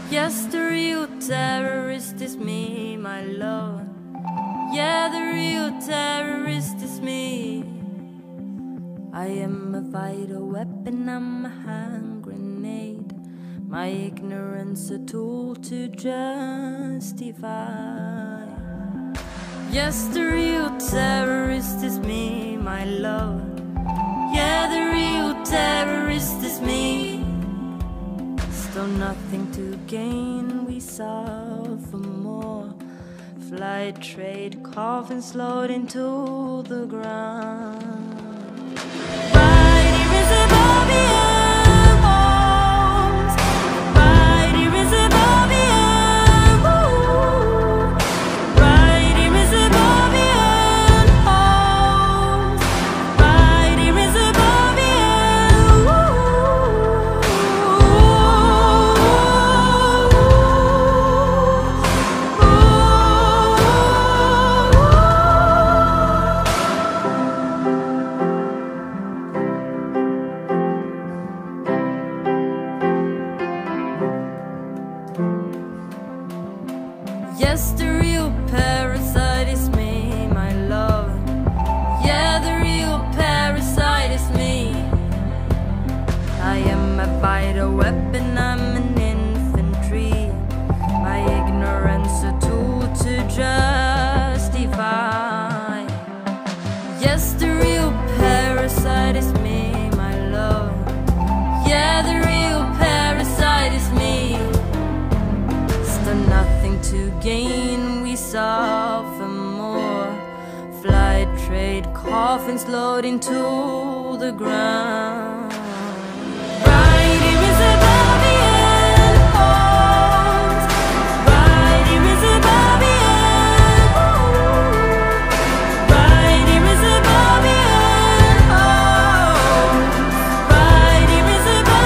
Yes, the real terrorist is me, my love. Yeah, the real terrorist is me. I am a vital weapon, I'm a hand grenade. My ignorance a tool to justify. Yes, the real terrorist is me, my love. Yeah, the real terrorist is me. Still nothing to gain, we suffer more. Flight, trade, coffins load into the ground. Right here is a Babylon homes. Right here is a Babylon. Right here is a Babylon homes. Right here is a yes, the real parasite is me, my love. Yeah, the real parasite is me. I am a vital weapon, I'm an infantry. My ignorance a tool to justify. Yes, the real parasite is me, my love. Yeah, the real parasite is me. Still nothing to gain, we suffer more. Flight, trade, coffins load into the ground. Right here is a Babylon homes. Right here is a Babylon. Right here is a Babylon homes. Right here is a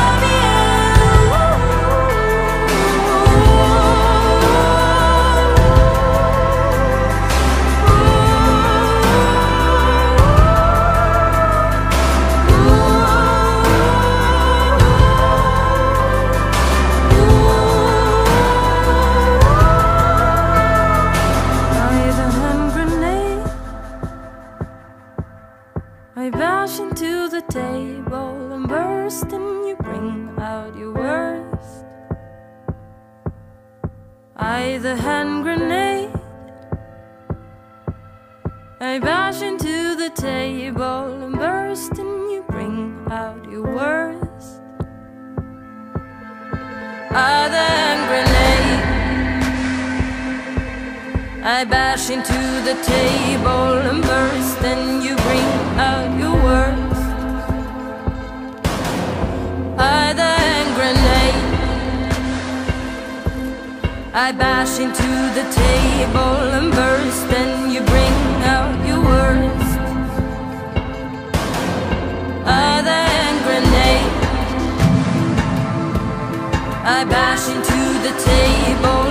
I bash into the table and burst, and you bring out your worst. I the hand grenade. I bash into the table and burst, and you bring out your worst. I the hand grenade. I bash into the table and burst, and you bring out your worst. I the hand grenade. I bash into the table and burst, and you bring out your worst. I the hand grenade. I bash into the table